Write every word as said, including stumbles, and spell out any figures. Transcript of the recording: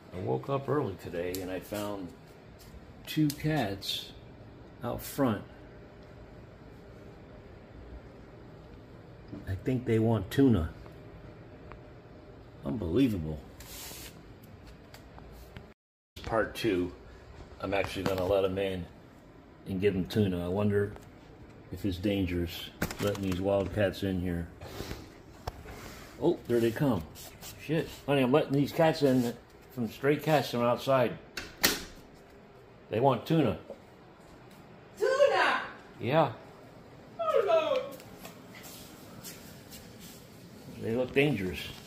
I woke up early today and I found two cats out front. I think they want tuna. Unbelievable. Part two. I'm actually going to let them in and give them tuna. I wonder if it's dangerous letting these wild cats in here. Oh, there they come. Shit. Honey, I'm letting these cats in from stray cats from outside. They want tuna. Tuna! Yeah. Oh, no. They look dangerous.